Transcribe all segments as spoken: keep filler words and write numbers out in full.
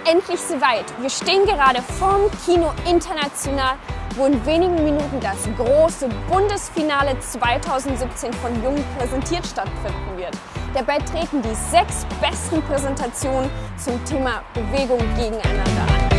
endlich soweit. Wir stehen gerade vorm Kino International, wo in wenigen Minuten das große Bundesfinale zweitausendsiebzehn von Jung präsentiert stattfinden wird. Dabei treten die sechs besten Präsentationen zum Thema Bewegung gegeneinander an.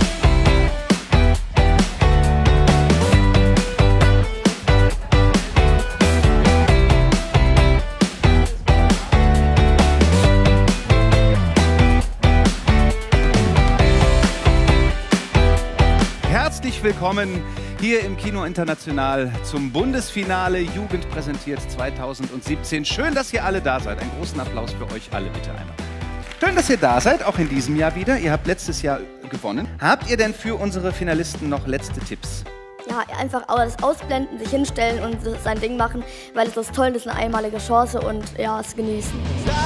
Herzlich willkommen hier im Kino International zum Bundesfinale Jugend präsentiert zweitausendsiebzehn. Schön, dass ihr alle da seid. Einen großen Applaus für euch alle bitte einmal. Schön, dass ihr da seid, auch in diesem Jahr wieder. Ihr habt letztes Jahr gewonnen. Habt ihr denn für unsere Finalisten noch letzte Tipps? Ja, einfach alles ausblenden, sich hinstellen und sein Ding machen, weil es ist toll, das ist eine einmalige Chance und ja, es genießen.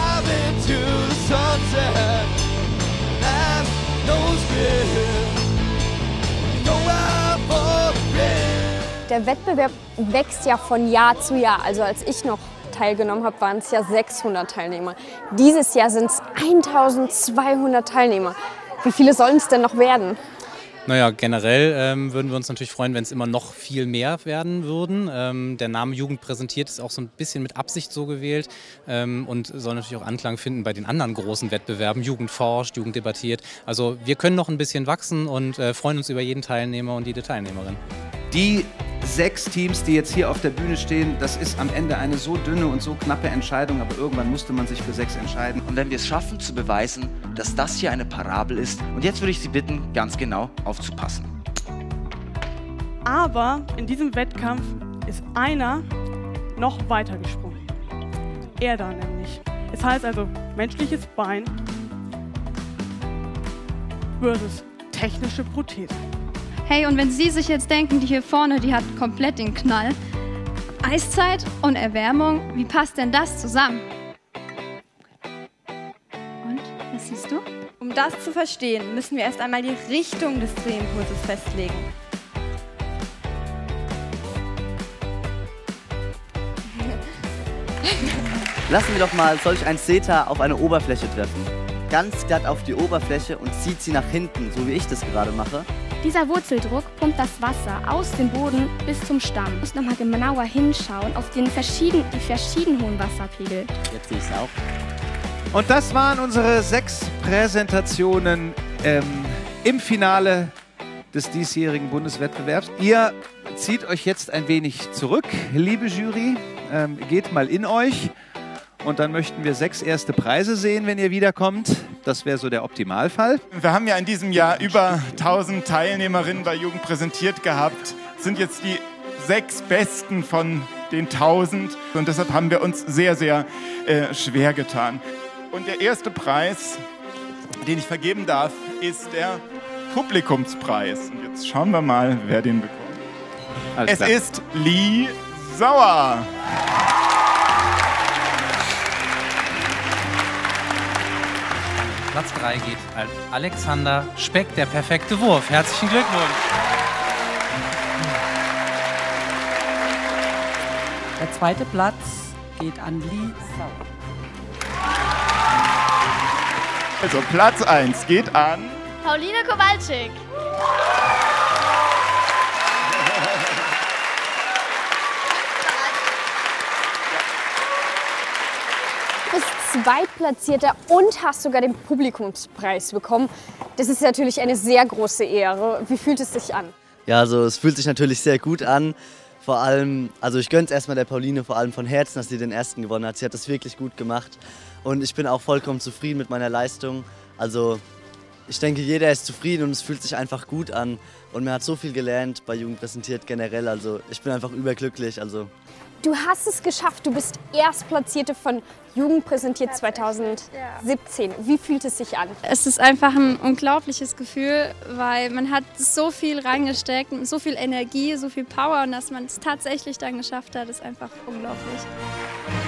Der Wettbewerb wächst ja von Jahr zu Jahr. Also als ich noch teilgenommen habe, waren es ja sechshundert Teilnehmer. Dieses Jahr sind es eintausendzweihundert Teilnehmer. Wie viele sollen es denn noch werden? Naja, generell ähm, würden wir uns natürlich freuen, wenn es immer noch viel mehr werden würden. Ähm, der Name Jugend präsentiert ist auch so ein bisschen mit Absicht so gewählt ähm, und soll natürlich auch Anklang finden bei den anderen großen Wettbewerben. Jugend forscht, Jugend debattiert. Also wir können noch ein bisschen wachsen und äh, freuen uns über jeden Teilnehmer und jede Teilnehmerin. Die sechs Teams, die jetzt hier auf der Bühne stehen, das ist am Ende eine so dünne und so knappe Entscheidung, aber irgendwann musste man sich für sechs entscheiden. Und wenn wir es schaffen zu beweisen, dass das hier eine Parabel ist, und jetzt würde ich Sie bitten, ganz genau aufzupassen. Aber in diesem Wettkampf ist einer noch weiter gesprungen. Er da nämlich. Es heißt also menschliches Bein versus technische Prothese. Hey, und wenn Sie sich jetzt denken, die hier vorne, die hat komplett den Knall. Eiszeit und Erwärmung, wie passt denn das zusammen? Und, was siehst du? Um das zu verstehen, müssen wir erst einmal die Richtung des Drehimpulses festlegen. Lassen wir doch mal solch ein Zeta auf eine Oberfläche treffen. Ganz glatt auf die Oberfläche und zieht sie nach hinten, so wie ich das gerade mache. Dieser Wurzeldruck pumpt das Wasser aus dem Boden bis zum Stamm. Ich muss nochmal genauer hinschauen auf den verschieden, die verschieden hohen Wasserpegel. Jetzt sehe ich es auch. Und das waren unsere sechs Präsentationen ähm, im Finale des diesjährigen Bundeswettbewerbs. Ihr zieht euch jetzt ein wenig zurück, liebe Jury, ähm, geht mal in euch. Und dann möchten wir sechs erste Preise sehen, wenn ihr wiederkommt. Das wäre so der Optimalfall. Wir haben ja in diesem Jahr über tausend Teilnehmerinnen bei Jugend präsentiert gehabt. Das sind jetzt die sechs besten von den tausend. Und deshalb haben wir uns sehr, sehr äh, schwer getan. Und der erste Preis, den ich vergeben darf, ist der Publikumspreis. Und jetzt schauen wir mal, wer den bekommt. Alles es klar. Ist Lee Sauer. Platz drei geht an Alexander Speck, der perfekte Wurf. Herzlichen Glückwunsch. Der zweite Platz geht an Lee Sauer. Also Platz eins geht an Pauline Kowalczyk. Zweitplatzierter und hast sogar den Publikumspreis bekommen. Das ist natürlich eine sehr große Ehre. Wie fühlt es sich an? Ja, also es fühlt sich natürlich sehr gut an. Vor allem, also ich gönne es erstmal der Pauline vor allem von Herzen, dass sie den ersten gewonnen hat. Sie hat das wirklich gut gemacht und ich bin auch vollkommen zufrieden mit meiner Leistung. Also ich denke, jeder ist zufrieden und es fühlt sich einfach gut an. Und man hat so viel gelernt bei Jugend präsentiert generell. Also ich bin einfach überglücklich. Also du hast es geschafft, du bist Erstplatzierte von Jugend präsentiert zweitausendsiebzehn. Wie fühlt es sich an? Es ist einfach ein unglaubliches Gefühl, weil man hat so viel reingesteckt, so viel Energie, so viel Power und dass man es tatsächlich dann geschafft hat, ist einfach unglaublich.